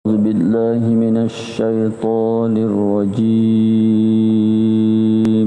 أعوذ بالله من الشيطان الرجيم.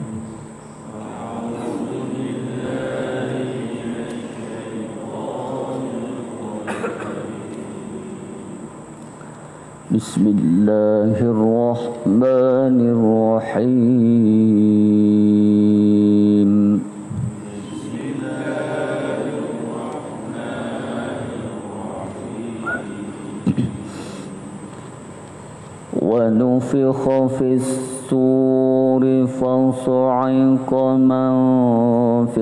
بسم الله الرحمن الرحيم. ونفخ في الصور فصعق من في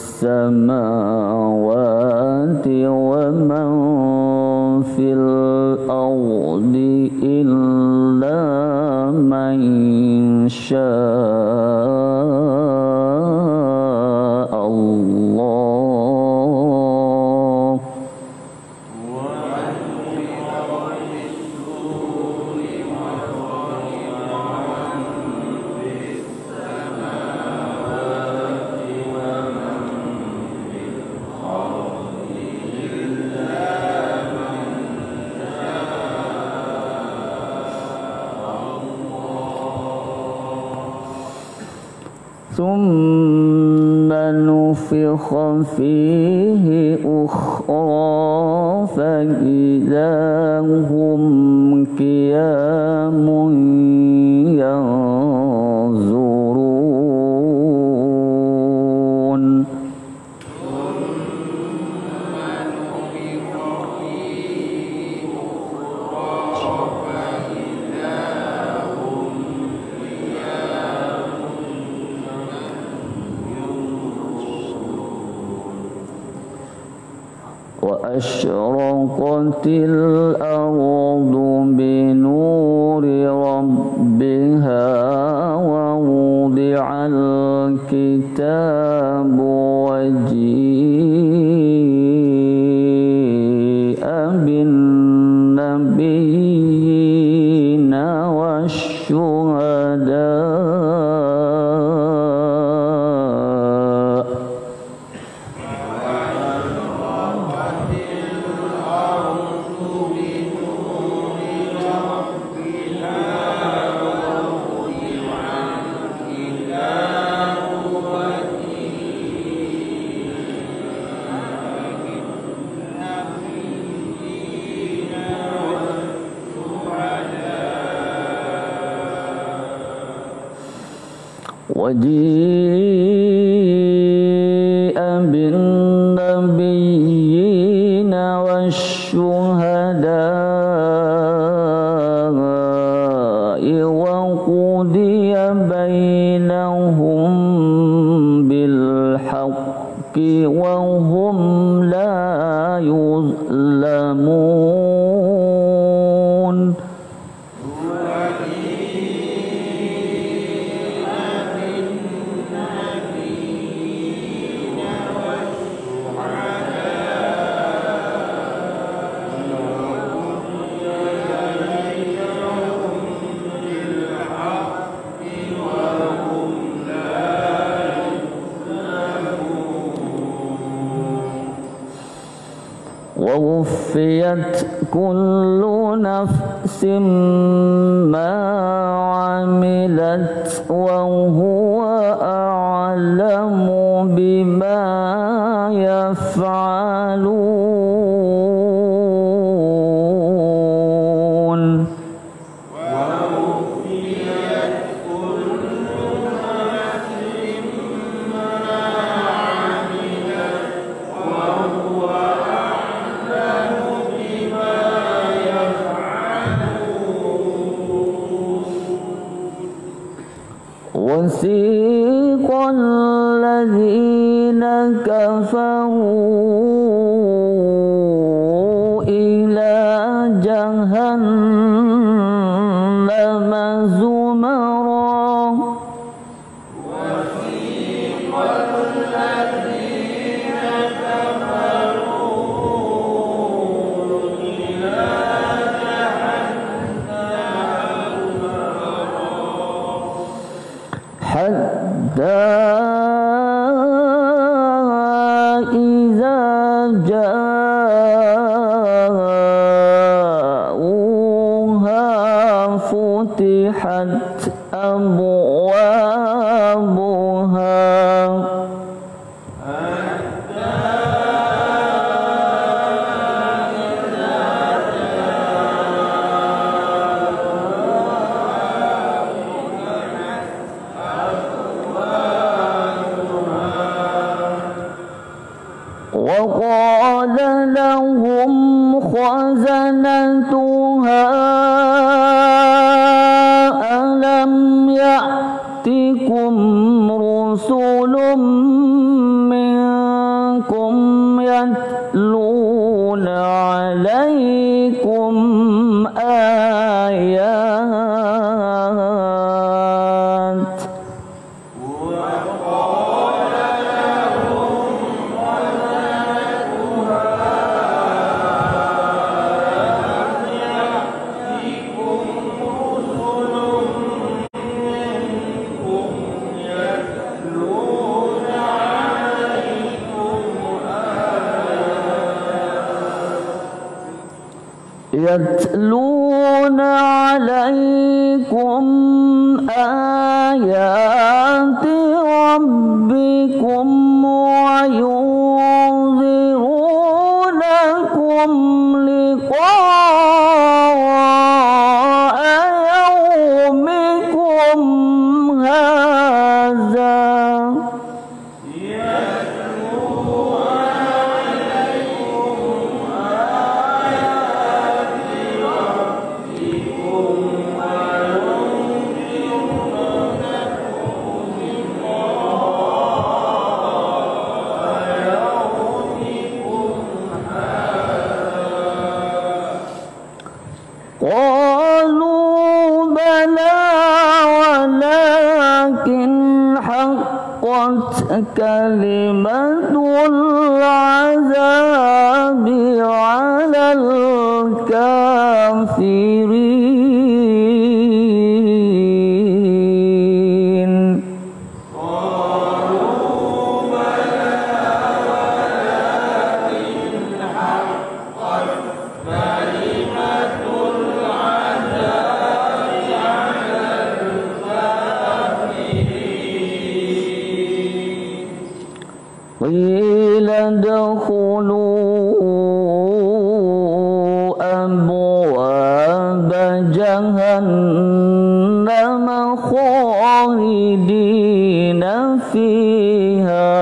السماوات ومن في الأرض إلا من شاء الله. ثم نفخ فيه أخرى فإذا هم قيام ينظرون. وأشرقت الأرض بنور ربها ووضع الكتاب وجيء بالنبيين والشهداء وجيء بالنبيين والشهداء وقضي بينهم بالحق وهم لا يظلمون. ووفيت كل نفس ما عملت وهو أعلم بما يفعلون. وسيق الذين كفروا إلى جهنم زمرا. وسيق الذين كفروا إلى حتى إذا جاءوا وفتحت أبوابها وقال لهم خزنتها ألم يأتكم رسل منكم يتلون عليكم آيات يتلون عليكم آيات ربكم وينذرونكم لقاء يومكم هذا قالوا بلى ولكن حقت كلمة العذاب على الكافرين قيل ادخلوا أبواب جهنم خالدين فيها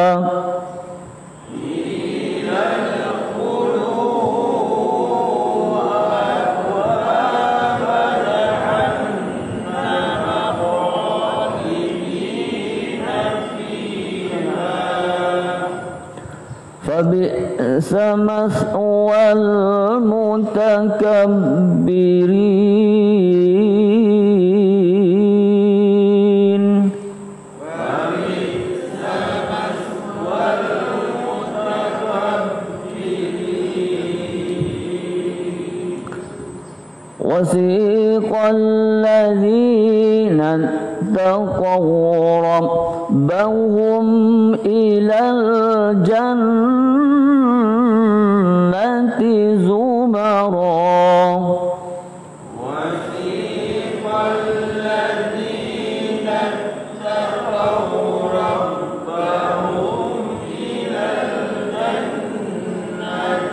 فبئس مثوى المتكبرين وسيق الذين اتقوا ربهم إلى الجنة زمرا وسيق الذين اتقوا ربهم إلى الجنة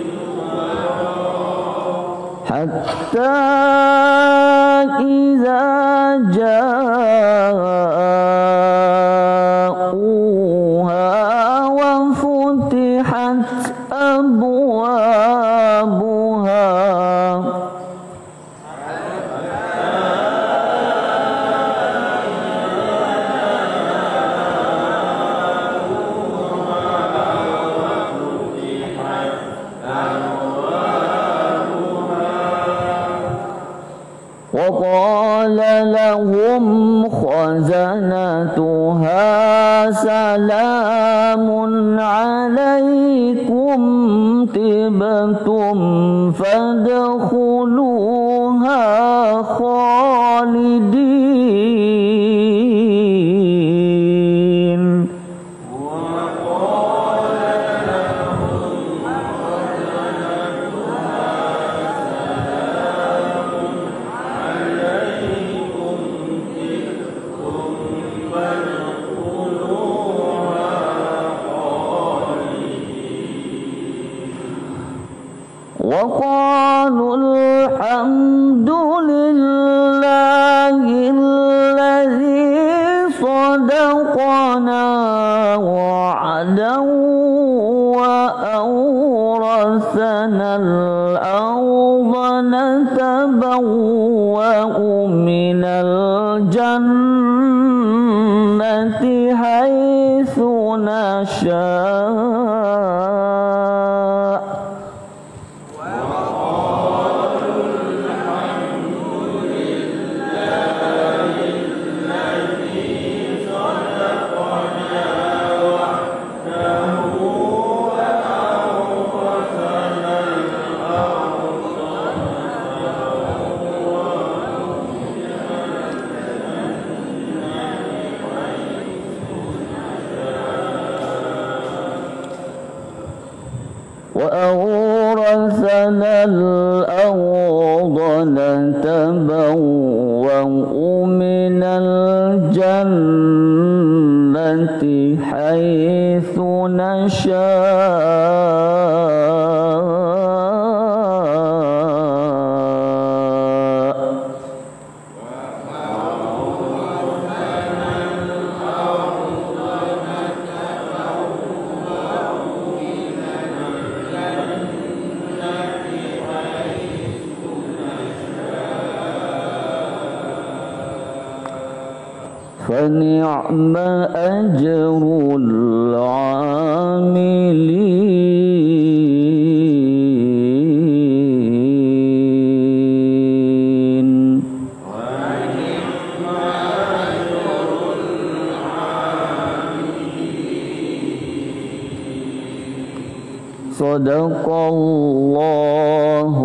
زمرا حتى إذا جاءوها وفتحت أبوابها وقال لهم خزنتها سلام عليكم طبتم فادخلوها خالدين نتبوأ من الجنة حيث نشاء وأورثنا الأرض نتبوأ من الجنة حيث نشاء فنعم أجر العاملين. صدق الله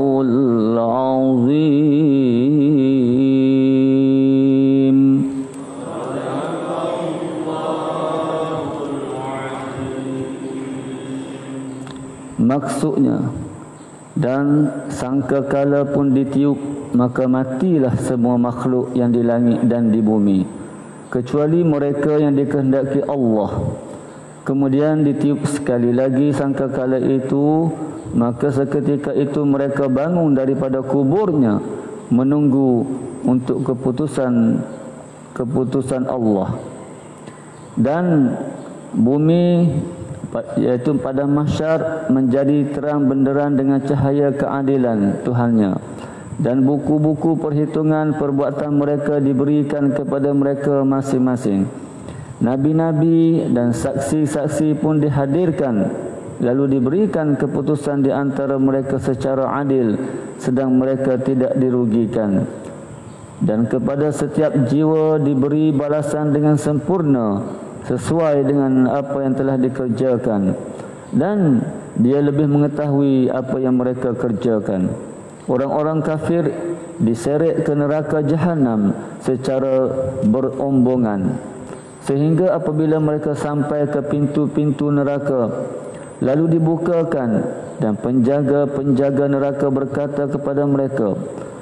العظيم. Maksudnya, dan sangkakala pun ditiup, maka matilah semua makhluk yang di langit dan di bumi, kecuali mereka yang dikehendaki Allah. Kemudian ditiup sekali lagi sangkakala itu, maka seketika itu mereka bangun daripada kuburnya, menunggu untuk keputusan Allah. Dan bumi, iaitu pada mahsyar, menjadi terang benderang dengan cahaya keadilan Tuhannya, dan buku-buku perhitungan perbuatan mereka diberikan kepada mereka masing-masing. Nabi-nabi dan saksi-saksi pun dihadirkan, lalu diberikan keputusan di antara mereka secara adil, sedang mereka tidak dirugikan. Dan kepada setiap jiwa diberi balasan dengan sempurna sesuai dengan apa yang telah dikerjakan, dan dia lebih mengetahui apa yang mereka kerjakan. Orang-orang kafir diseret ke neraka jahanam secara berombongan, sehingga apabila mereka sampai ke pintu-pintu neraka, lalu dibukakan, dan penjaga-penjaga neraka berkata kepada mereka,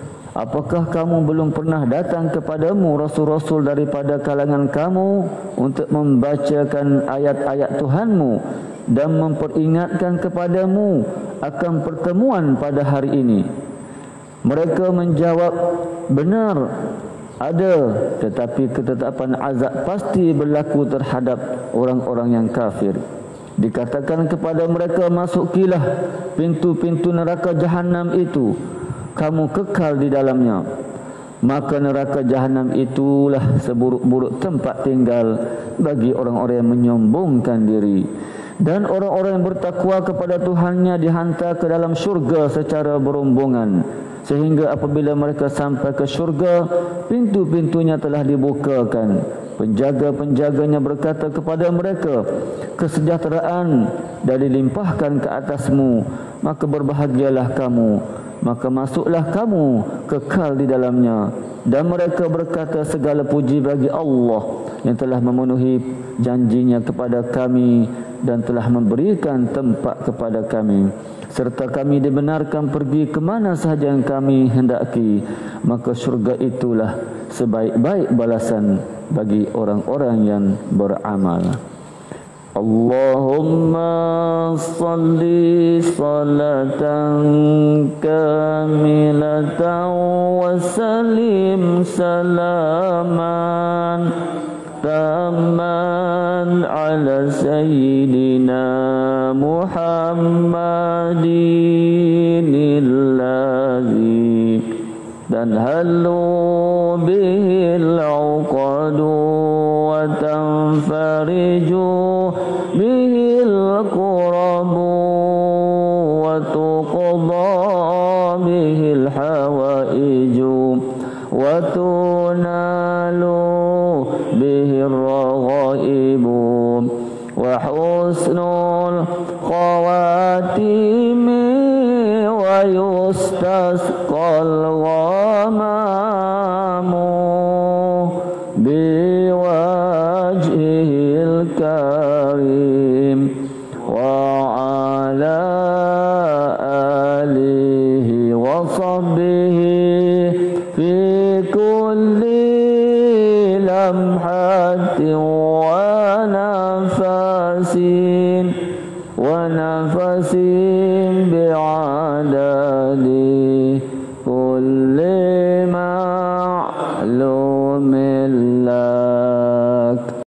apakah kamu belum pernah datang kepadamu rasul-rasul daripada kalangan kamu untuk membacakan ayat-ayat Tuhanmu dan memperingatkan kepadamu akan pertemuan pada hari ini? Mereka menjawab, benar, ada, tetapi ketetapan azab pasti berlaku terhadap orang-orang yang kafir. Dikatakan kepada mereka, masukilah pintu-pintu neraka jahanam itu, kamu kekal di dalamnya. Maka neraka jahanam itulah seburuk-buruk tempat tinggal bagi orang-orang yang menyombongkan diri. Dan orang-orang yang bertakwa kepada Tuhannya dihantar ke dalam syurga secara berombongan, sehingga apabila mereka sampai ke syurga, pintu-pintunya telah dibukakan. Penjaga-penjaganya berkata kepada mereka, kesejahteraan dah dilimpahkan ke atasmu, maka berbahagialah kamu, maka masuklah kamu kekal di dalamnya. Dan mereka berkata, segala puji bagi Allah yang telah memenuhi janjinya kepada kami dan telah memberikan tempat kepada kami, serta kami dibenarkan pergi ke mana sahaja yang kami hendaki. Maka syurga itulah sebaik-baik balasan bagi orang-orang yang beramal. Allahumma salli salatan kamilatan wa salim salaman taman ala sayyidina Muhammadin alladhi dan halu bihil uqadu wa tanfariju bihil qurabu wa tuqda bihil hawaiju wa tunalu bihir raghaibu wa husnul khawatimi wa yustasqal ghamamu biwajhil karim wa ala alihi wa sahbihi fi kulli lamhatin